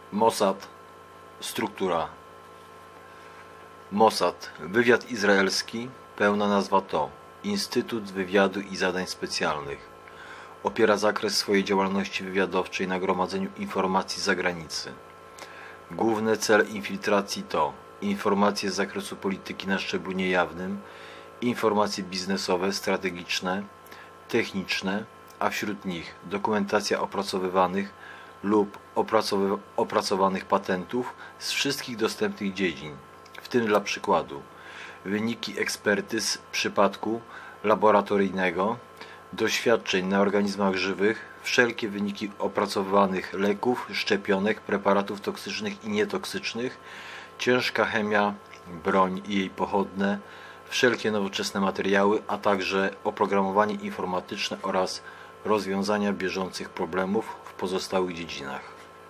Mossad. Struktura. Mossad. Wywiad izraelski. Pełna nazwa to Instytut Wywiadu i Zadań Specjalnych. Opiera zakres swojej działalności wywiadowczej na gromadzeniu informacji z zagranicy. Główny cel infiltracji to informacje z zakresu polityki na szczeblu niejawnym, informacje biznesowe, strategiczne, techniczne, a wśród nich dokumentacja opracowywanych lub opracowanych patentów z wszystkich dostępnych dziedzin, w tym dla przykładu wyniki ekspertyz przypadku laboratoryjnego, doświadczeń na organizmach żywych, wszelkie wyniki opracowywanych leków, szczepionek, preparatów toksycznych i nietoksycznych, ciężka chemia, broń i jej pochodne, wszelkie nowoczesne materiały, a także oprogramowanie informatyczne oraz rozwiązania bieżących problemów w pozostałych dziedzinach.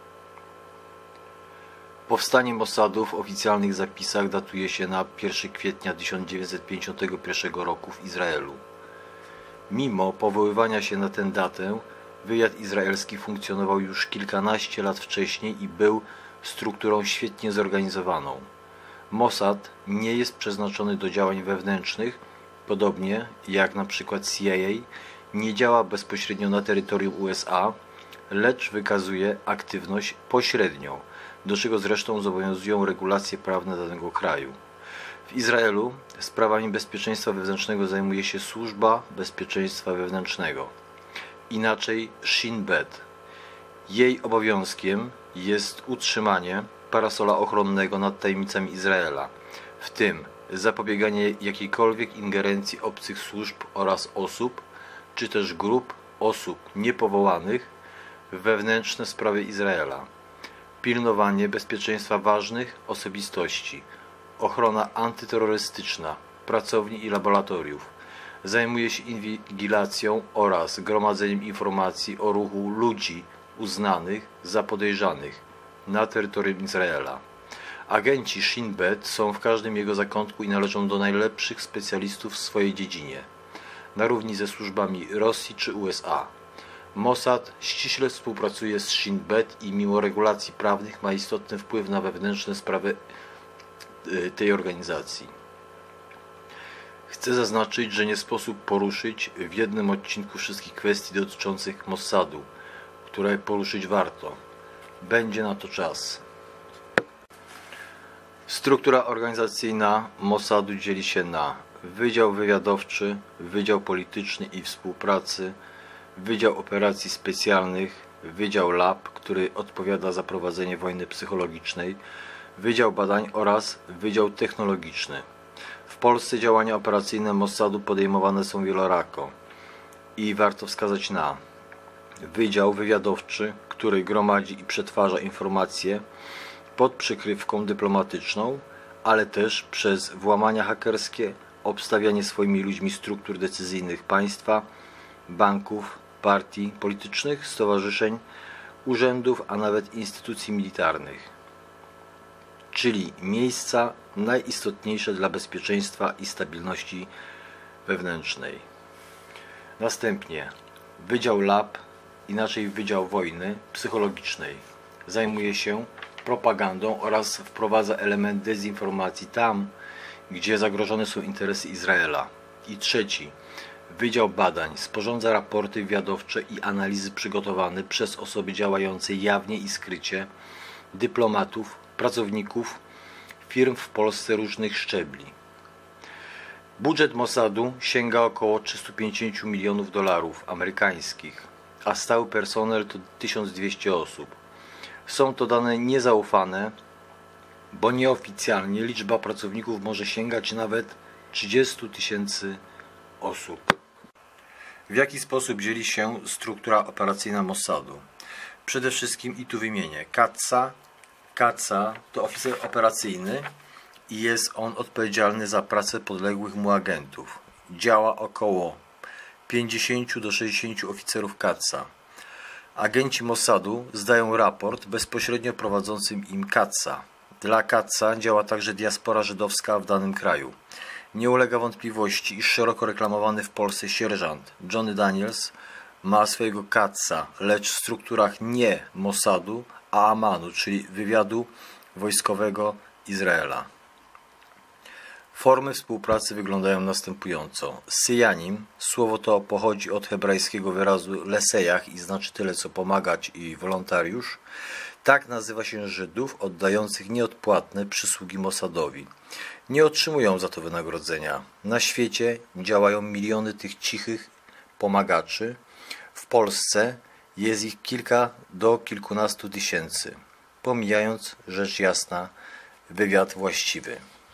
Powstanie Mossadu w oficjalnych zapisach datuje się na 1 kwietnia 1951 roku w Izraelu. Mimo powoływania się na tę datę, wywiad izraelski funkcjonował już kilkanaście lat wcześniej i był strukturą świetnie zorganizowaną. Mossad nie jest przeznaczony do działań wewnętrznych, podobnie jak na przykład CIA, nie działa bezpośrednio na terytorium USA, lecz wykazuje aktywność pośrednią, do czego zresztą zobowiązują regulacje prawne danego kraju. W Izraelu sprawami bezpieczeństwa wewnętrznego zajmuje się Służba Bezpieczeństwa Wewnętrznego, inaczej Shin Bet. Jej obowiązkiem jest utrzymanie parasola ochronnego nad tajemnicami Izraela, w tym zapobieganie jakiejkolwiek ingerencji obcych służb oraz osób, czy też grup osób niepowołanych w wewnętrzne sprawy Izraela, pilnowanie bezpieczeństwa ważnych osobistości, ochrona antyterrorystyczna, pracowni i laboratoriów, zajmuje się inwigilacją oraz gromadzeniem informacji o ruchu ludzi uznanych za podejrzanych na terytorium Izraela. Agenci Shin Bet są w każdym jego zakątku i należą do najlepszych specjalistów w swojej dziedzinie, na równi ze służbami Rosji czy USA. Mossad ściśle współpracuje z Shin Bet i mimo regulacji prawnych ma istotny wpływ na wewnętrzne sprawy tej organizacji. Chcę zaznaczyć, że nie sposób poruszyć w jednym odcinku wszystkich kwestii dotyczących Mossadu, które poruszyć warto. Będzie na to czas. Struktura organizacyjna Mossadu dzieli się na Wydział Wywiadowczy, Wydział Polityczny i Współpracy, Wydział Operacji Specjalnych, Wydział Lab, który odpowiada za prowadzenie wojny psychologicznej, Wydział Badań oraz Wydział Technologiczny. W Polsce działania operacyjne Mossadu podejmowane są wielorako i warto wskazać na Wydział Wywiadowczy, który gromadzi i przetwarza informacje pod przykrywką dyplomatyczną, ale też przez włamania hakerskie, obstawianie swoimi ludźmi struktur decyzyjnych państwa, banków, partii politycznych, stowarzyszeń, urzędów, a nawet instytucji militarnych, czyli miejsca najistotniejsze dla bezpieczeństwa i stabilności wewnętrznej. Następnie Wydział Lab, inaczej Wydział Wojny Psychologicznej, zajmuje się propagandą oraz wprowadza element dezinformacji tam, gdzie zagrożone są interesy Izraela. I trzeci, Wydział Badań sporządza raporty wywiadowcze i analizy przygotowane przez osoby działające jawnie i skrycie, dyplomatów, pracowników firm w Polsce różnych szczebli. Budżet Mossadu sięga około 350 milionów dolarów amerykańskich, a stały personel to 1200 osób. Są to dane niezaufane, bo nieoficjalnie liczba pracowników może sięgać nawet 30 000 osób. W jaki sposób dzieli się struktura operacyjna Mossadu? Przede wszystkim i tu wymienię Katza. Katza to oficer operacyjny i jest on odpowiedzialny za pracę podległych mu agentów. Działa około 50 do 60 oficerów Katza. Agenci Mossadu zdają raport bezpośrednio prowadzącym im Katza. Dla Katza działa także diaspora żydowska w danym kraju. Nie ulega wątpliwości, iż szeroko reklamowany w Polsce sierżant Johnny Daniels ma swojego Katza, lecz w strukturach nie Mossadu, Aamanu, czyli wywiadu wojskowego Izraela. Formy współpracy wyglądają następująco. Syjanim, słowo to pochodzi od hebrajskiego wyrazu lesejach i znaczy tyle co pomagać i wolontariusz. Tak nazywa się Żydów oddających nieodpłatne przysługi Mossadowi. Nie otrzymują za to wynagrodzenia. Na świecie działają miliony tych cichych pomagaczy. W Polsce jest ich kilka do kilkunastu tysięcy. Pomijając, rzecz jasna, wywiad właściwy.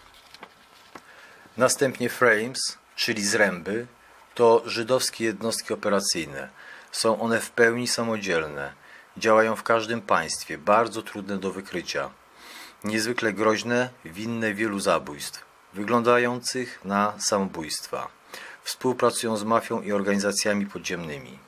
Następnie frames, czyli zręby, to żydowskie jednostki operacyjne. Są one w pełni samodzielne. Działają w każdym państwie, bardzo trudne do wykrycia. Niezwykle groźne, winne wielu zabójstw, wyglądających na samobójstwa. Współpracują z mafią i organizacjami podziemnymi.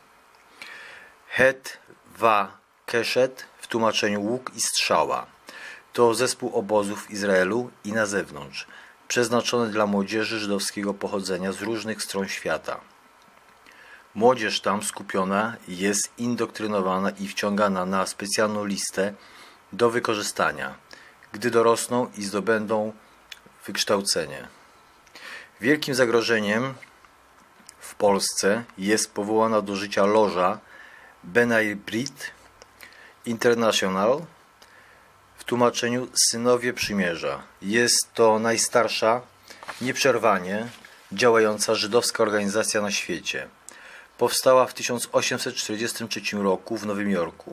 Het wa Keshet, w tłumaczeniu łuk i strzała, to zespół obozów w Izraelu i na zewnątrz, przeznaczony dla młodzieży żydowskiego pochodzenia z różnych stron świata. Młodzież tam skupiona jest indoktrynowana i wciągana na specjalną listę do wykorzystania, gdy dorosną i zdobędą wykształcenie. Wielkim zagrożeniem w Polsce jest powołana do życia loża B'nai Brit International, w tłumaczeniu Synowie Przymierza. Jest to najstarsza, nieprzerwanie działająca żydowska organizacja na świecie. Powstała w 1843 roku w Nowym Jorku.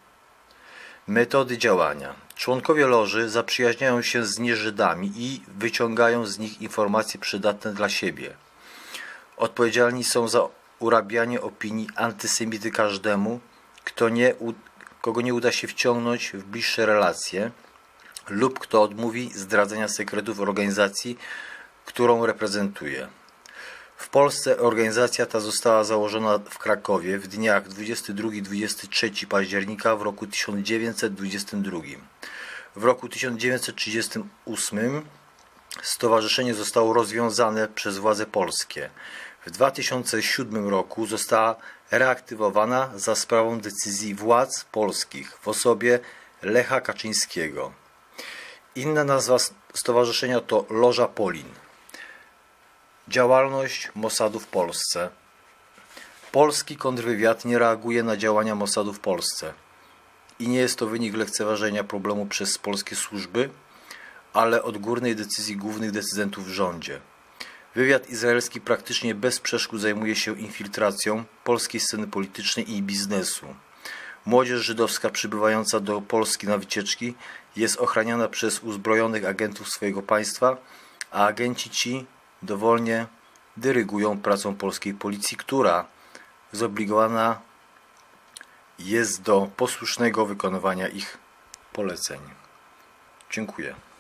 Metody działania. Członkowie loży zaprzyjaźniają się z nieżydami i wyciągają z nich informacje przydatne dla siebie. Odpowiedzialni są za urabianie opinii antysemity każdemu, kogo nie uda się wciągnąć w bliższe relacje lub kto odmówi zdradzenia sekretów organizacji, którą reprezentuje. W Polsce organizacja ta została założona w Krakowie w dniach 22-23 października w roku 1922. W roku 1938 stowarzyszenie zostało rozwiązane przez władze polskie. W 2007 roku została reaktywowana za sprawą decyzji władz polskich w osobie Lecha Kaczyńskiego. Inna nazwa stowarzyszenia to Loża Polin. Działalność Mossadu w Polsce. Polski kontrwywiad nie reaguje na działania Mossadu w Polsce. I nie jest to wynik lekceważenia problemu przez polskie służby, ale odgórnej decyzji głównych decydentów w rządzie. Wywiad izraelski praktycznie bez przeszkód zajmuje się infiltracją polskiej sceny politycznej i biznesu. Młodzież żydowska przybywająca do Polski na wycieczki jest ochraniana przez uzbrojonych agentów swojego państwa, a agenci ci dowolnie dyrygują pracą polskiej policji, która zobligowana jest do posłusznego wykonywania ich poleceń. Dziękuję.